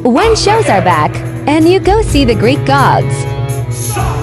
When shows are back, and you go see the Greek gods.